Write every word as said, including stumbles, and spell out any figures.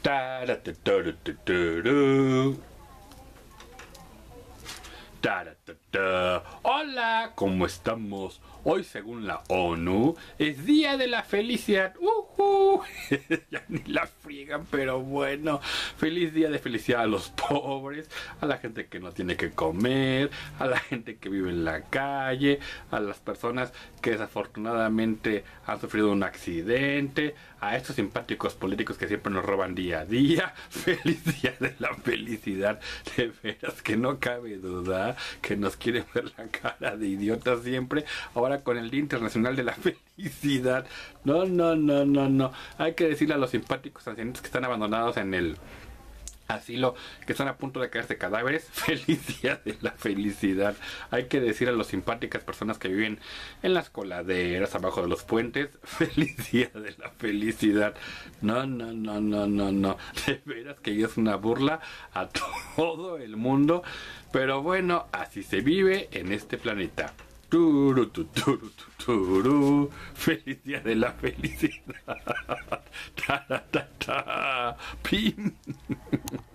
Tarataturu. Taratata. Hola, ¿cómo estamos? Hoy, según la ONU, es Día de la Felicidad. Uh-huh. Ya ni la friegan, pero bueno. Feliz día de felicidad a los pobres, a la gente que no tiene que comer, a la gente que vive en la calle, a las personas que desafortunadamente han sufrido un accidente, a estos simpáticos políticos que siempre nos roban día a día. Feliz día de la felicidad. De veras que no cabe duda que nos quieren ver la cara de idiotas siempre. Ahora con el Día Internacional de la Felicidad. No, no, no, no, no. Hay que decirle a los simpáticos ancianitos que están abandonados en el asilo, que están a punto de caerse cadáveres, feliz día de la felicidad. Hay que decir a las simpáticas personas que viven en las coladeras, abajo de los puentes, feliz día de la felicidad. No, no, no, no, no, no. De veras que es una burla a todo el mundo. Pero bueno, así se vive en este planeta. Turu, tu, turu, tu, turu. Feliz día de la felicidad. Ta, ta, ta, ta. Pim.